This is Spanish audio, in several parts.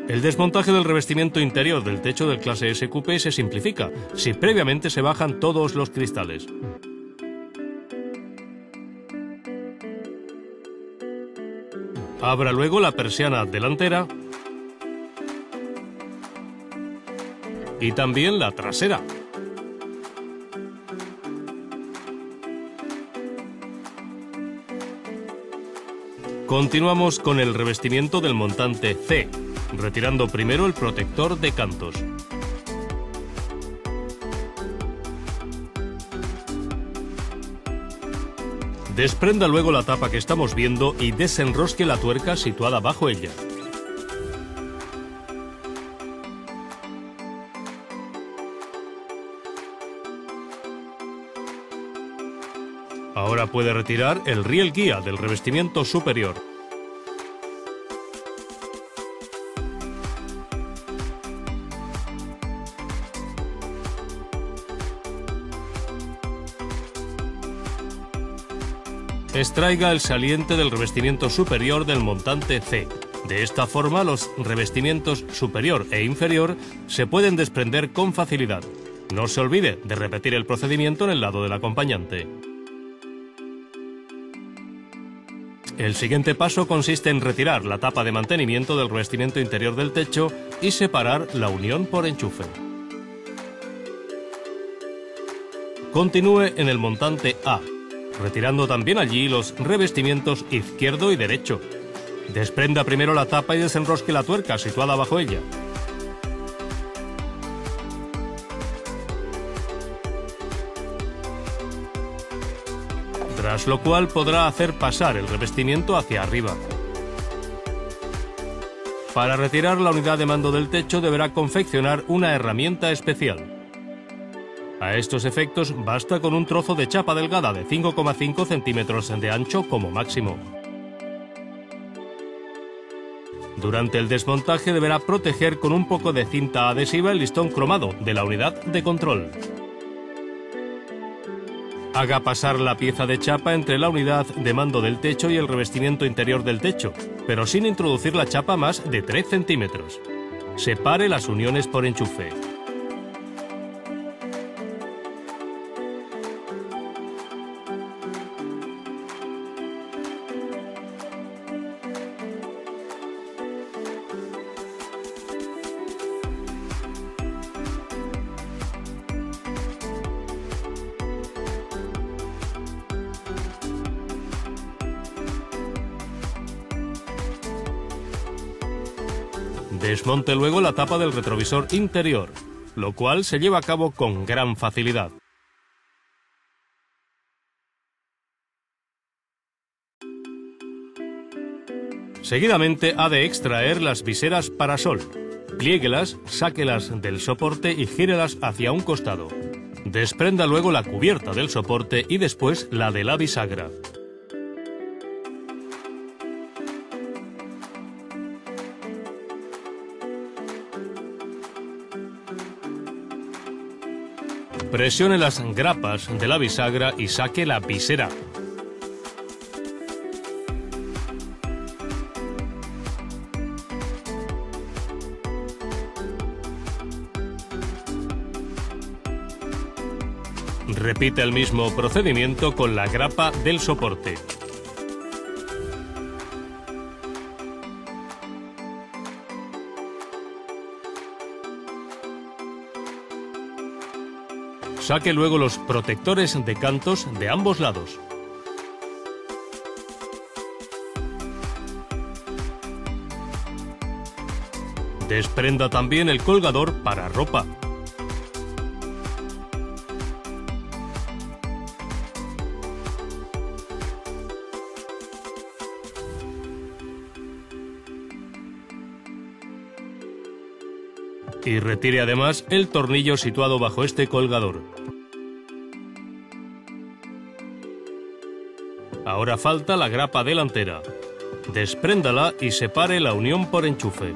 El desmontaje del revestimiento interior del techo del clase S Coupé se simplifica si previamente se bajan todos los cristales. Abra luego la persiana delantera y también la trasera. Continuamos con el revestimiento del montante C, retirando primero el protector de cantos. Desprenda luego la tapa que estamos viendo y desenrosque la tuerca situada bajo ella. Ahora puede retirar el riel guía del revestimiento superior. Extraiga el saliente del revestimiento superior del montante C. De esta forma, los revestimientos superior e inferior se pueden desprender con facilidad. No se olvide de repetir el procedimiento en el lado del acompañante. El siguiente paso consiste en retirar la tapa de mantenimiento del revestimiento interior del techo y separar la unión por enchufe. Continúe en el montante A, retirando también allí los revestimientos izquierdo y derecho. Desprenda primero la tapa y desenrosque la tuerca situada bajo ella. Tras lo cual podrá hacer pasar el revestimiento hacia arriba. Para retirar la unidad de mando del techo deberá confeccionar una herramienta especial. A estos efectos basta con un trozo de chapa delgada de 5,5 centímetros de ancho como máximo. Durante el desmontaje deberá proteger con un poco de cinta adhesiva el listón cromado de la unidad de control. Haga pasar la pieza de chapa entre la unidad de mando del techo y el revestimiento interior del techo, pero sin introducir la chapa más de 3 centímetros. Separe las uniones por enchufe. Desmonte luego la tapa del retrovisor interior, lo cual se lleva a cabo con gran facilidad. Seguidamente ha de extraer las viseras parasol. Pliéguelas, sáquelas del soporte y gírelas hacia un costado. Desprenda luego la cubierta del soporte y después la de la bisagra. Presione las grapas de la bisagra y saque la visera. Repite el mismo procedimiento con la grapa del soporte. Saque luego los protectores de cantos de ambos lados. Desprenda también el colgador para ropa. Y retire además el tornillo situado bajo este colgador. Ahora falta la grapa delantera. Despréndala y separe la unión por enchufe.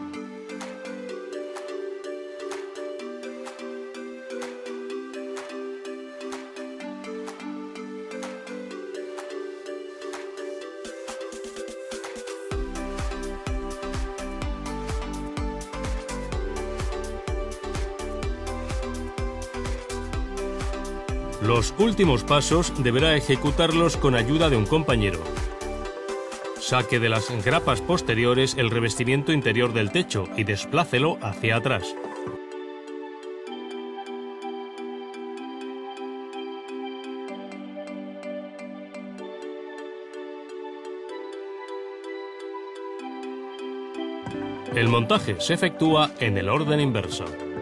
Los últimos pasos deberá ejecutarlos con ayuda de un compañero. Saque de las grapas posteriores el revestimiento interior del techo y desplácelo hacia atrás. El montaje se efectúa en el orden inverso.